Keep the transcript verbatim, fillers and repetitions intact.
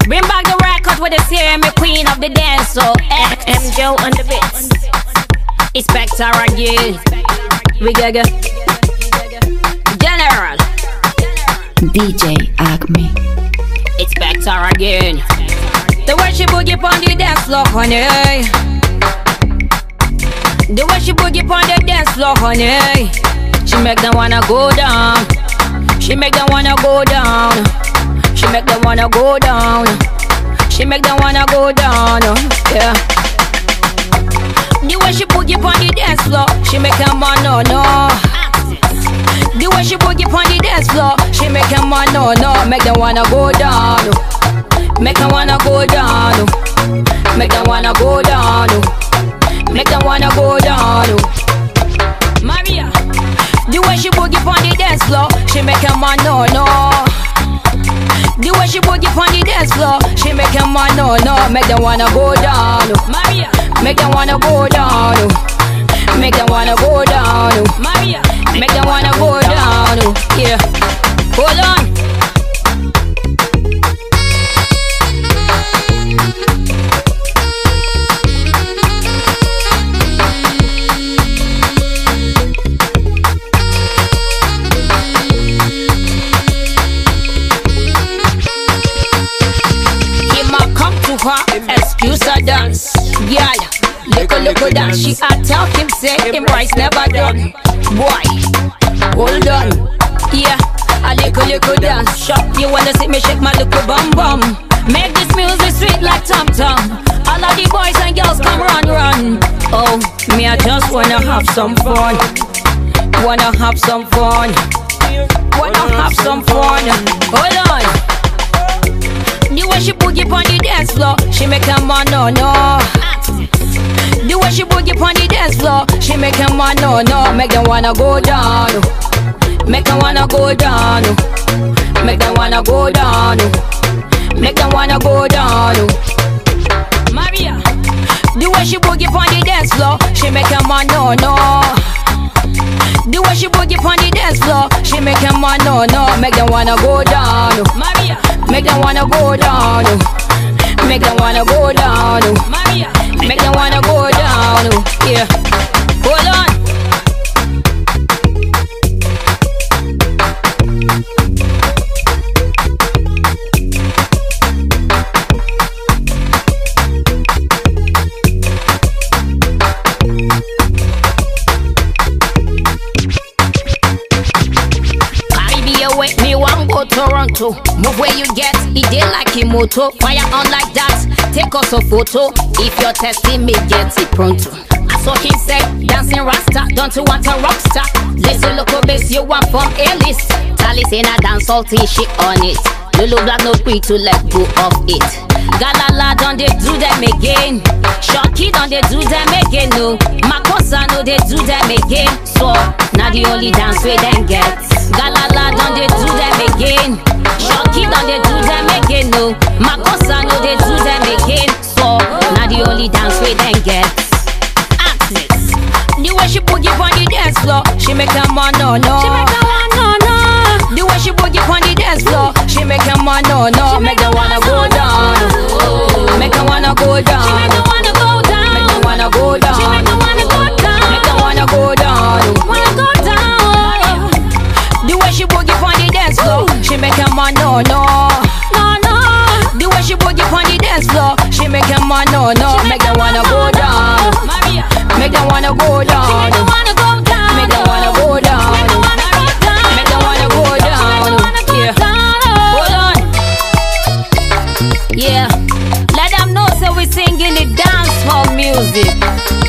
Bring back the record with the serum, the queen of the dance. So M Joe on the beats. Inspector again. We gaga. General. D J Acme. Inspector again. The way she boogie on the dance floor, honey. The way she boogie on the dance floor, honey. She make them wanna go down. She make them wanna go down. She make them wanna go down. She make them wanna go down. Yeah. The way she boogie on the dance floor, she make them man no no. The way she boogie on the dance floor, she make them man no no. Make them wanna go down. Make them wanna go down. Make them wanna go down. Make them wanna go down. Maria. The way she boogie on the dance floor, she make a man no no. The way she boogie on the dance floor, she make a man no no. Make them wanna go down. Maria. Make them wanna go down. Make them wanna go down. Maria. Make them wanna go down. Yeah. Hold on. Excuse her dance, yeah. Look a look a dance. She a tell him say him rice never done. Boy, hold on, yeah. A little little dance. Shop, you wanna see me shake my little bum bum. Make this music sweet like Tom Tom. All of the boys and girls come run run. Oh, me I just wanna have some fun. Wanna have some fun. Wanna have some fun. Hold on. The way she boogie on the dance floor, she make a man no no. The way she boogie on the dance floor, she make a man no no. Make them wanna go down. Make them wanna go down. Make them wanna go down. Make them wanna go down. Maria. The way she boogie on the dance floor, she make a man no no. The way she boogie on the dance floor, she make a man no no. Make them wanna go down. Maria. Make them wanna go down. Make them wanna go down. Maria. Make them wanna go down. Yeah. Hold on. Me want go Toronto. Move where you get, it dey like a moto. Fire on like that, take us a photo. If you're testing me, get it pronto. I saw him say, dancing rasta, don't you want a rock star? Listen local bass, you want from A-list. Tali's in a dance salty shit on it. Lulu Black no free to let go of it. Galala don't they do them again. Shocky don't they do them again, no. Makosa no they do them again. So, now the only dance we then get. Galala don't they do them again. Shocky don't they do them again, no. Makosa no they do them again. So, now the only dance we then get. Axis. The way she boogie on the dance floor, she make a man no no. She make a man no no. The way she boogie on the dance floor, she make a man no no. Make them wanna go down. Make them wanna go down. She make them wanna go down. Make them wanna go down. She make them wanna go down. Make them wanna go down. Wanna go down. The way she boogie on the dance floor, she make a man no no. No no. The way she boogie on the dance floor, she make a man no no. Make them wanna go down. Make them wanna go down. She make them wanna go down. Make them wanna go down. Make them wanna go down. Make them wanna go down. Yeah. Hold on. Yeah. Let them know so we singing the dance hall music.